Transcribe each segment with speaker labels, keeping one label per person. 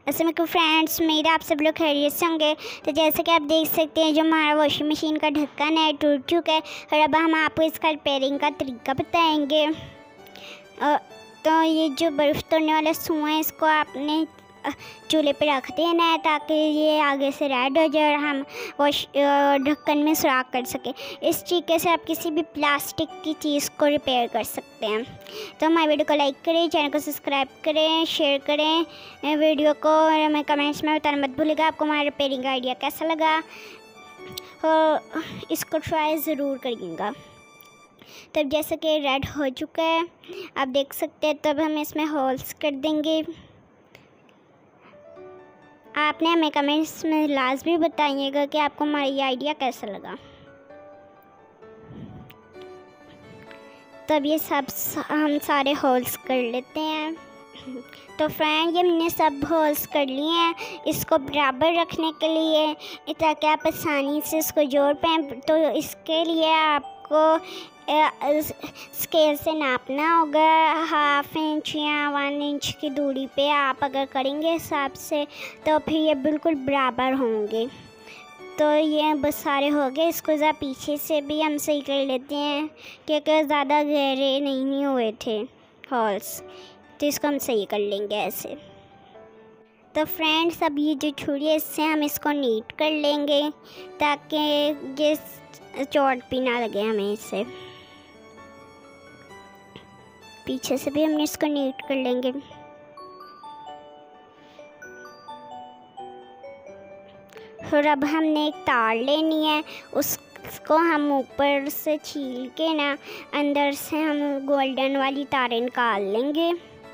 Speaker 1: अस्सलाम वालेकुम फ्रेंड्स, मेरे आप सब लोग खैरियत से होंगे। तो जैसे कि आप देख सकते हैं, जो हमारा वॉशिंग मशीन का ढक्कन है टूट चुका है और अब हम आपको इसका रिपेयरिंग का तरीका बताएंगे। तो ये जो बर्फ़ तोड़ने वाला सुआ है, इसको आपने चूल्हे पे रख देना है ताकि ये आगे से रेड हो जाए और हम ढक्कन में सुराख कर सकें। इस तरीके से आप किसी भी प्लास्टिक की चीज़ को रिपेयर कर सकते हैं। तो हमारे वीडियो को लाइक करें, चैनल को सब्सक्राइब करें, शेयर करें वीडियो को, और हमें कमेंट्स में बताना मत भूलिएगा आपको हमारा रिपेयरिंग का आइडिया कैसा लगा, और इसको ट्राई ज़रूर करिएगा। तब जैसे कि रेड हो चुका है, आप देख सकते हैं, तब हम इसमें होल्स कर देंगे। आपने हमें कमेंट्स में लाजमी बताइएगा कि आपको हमारा ये आइडिया कैसा लगा। तब ये सब हम सारे होल्स कर लेते हैं। तो फ्रेंड, ये हमने सब होल्स कर लिए हैं इसको बराबर रखने के लिए, ताकि आप आसानी से इसको जोड़ पाएँ। तो इसके लिए आपको स्केल से नापना होगा। 1/2 इंच या 1 इंच की दूरी पे आप अगर करेंगे हिसाब से, तो फिर ये बिल्कुल बराबर होंगे। तो ये बस सारे हो गए। इसको ज़रा पीछे से भी हम सही कर लेते हैं, क्योंकि ज़्यादा गहरे नहीं हुए थे होल्स, तो इसको हम सही कर लेंगे ऐसे। तो फ्रेंड्स, अब ये जो छुरी है, इससे हम इसको नीट कर लेंगे ताकि ये चोट भी ना लगे हमें इससे। पीछे से भी हम इसको नीट कर लेंगे। और अब हमने एक तार लेनी है, उसको हम ऊपर से छील के ना अंदर से हम गोल्डन वाली तारें निकाल लेंगे।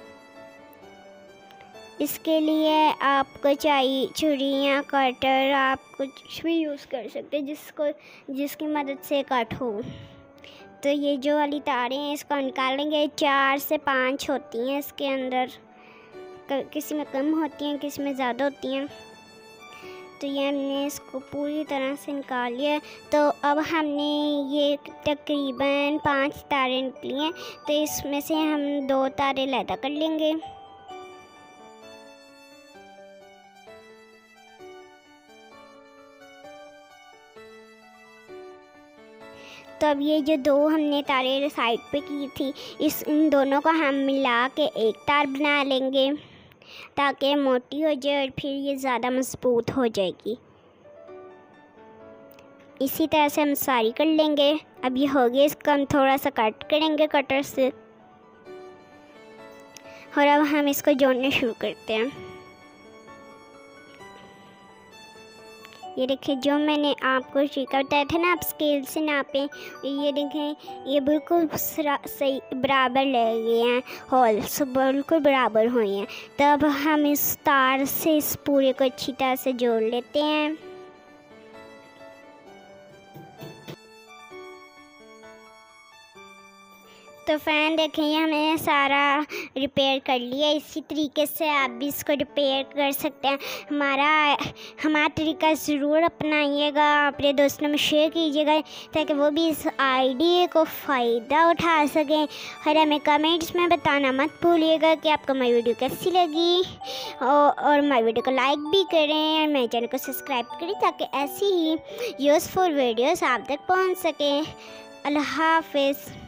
Speaker 1: इसके लिए आपको चाहिए छुरी या कटर, आप कुछ भी यूज़ कर सकते हैं जिसकी मदद से कट हो। तो ये जो वाली तारें हैं, इसको निकालेंगे। 4 से 5 होती हैं इसके अंदर, किसी में कम होती हैं, किसी में ज़्यादा होती हैं। तो ये हमने इसको पूरी तरह से निकाल लिया। तो अब हमने ये तकरीबन 5 तारें निकली हैं, तो इसमें से हम 2 तारें अलग कर लेंगे। तो अब ये जो 2 हमने तारें साइड पे की थी, इन दोनों को हम मिला के एक तार बना लेंगे ताकि मोटी हो जाए और फिर ये ज़्यादा मजबूत हो जाएगी। इसी तरह से हम सारी कर लेंगे। अब ये हो गया, इसको हम थोड़ा सा कट करेंगे कटर से, और अब हम इसको जोड़ने शुरू करते हैं। ये देखें, जो मैंने आपको तरीका बताया था ना, आप स्केल से नापें। ये देखें, ये बिल्कुल सही बराबर लग गए हैं, होल्स बिल्कुल बराबर हुए हैं। तब हम इस तार से इस पूरे को अच्छी तरह से जोड़ लेते हैं। तो फ्रेंड देखें, ये हमने सारा रिपेयर कर लिया। इसी तरीके से आप भी इसको रिपेयर कर सकते हैं। हमारा तरीका ज़रूर अपनाइएगा, अपने दोस्तों में शेयर कीजिएगा ताकि वो भी इस आइडिया को फ़ायदा उठा सकें। और हमें कमेंट्स में बताना मत भूलिएगा कि आपको हमारी वीडियो कैसी लगी, और हमारी वीडियो को लाइक भी करें और मेरे चैनल को सब्सक्राइब करें ताकि ऐसी ही यूज़फुल वीडियोज़ आप तक पहुँच सकें। अल्लाह हाफ़िज़।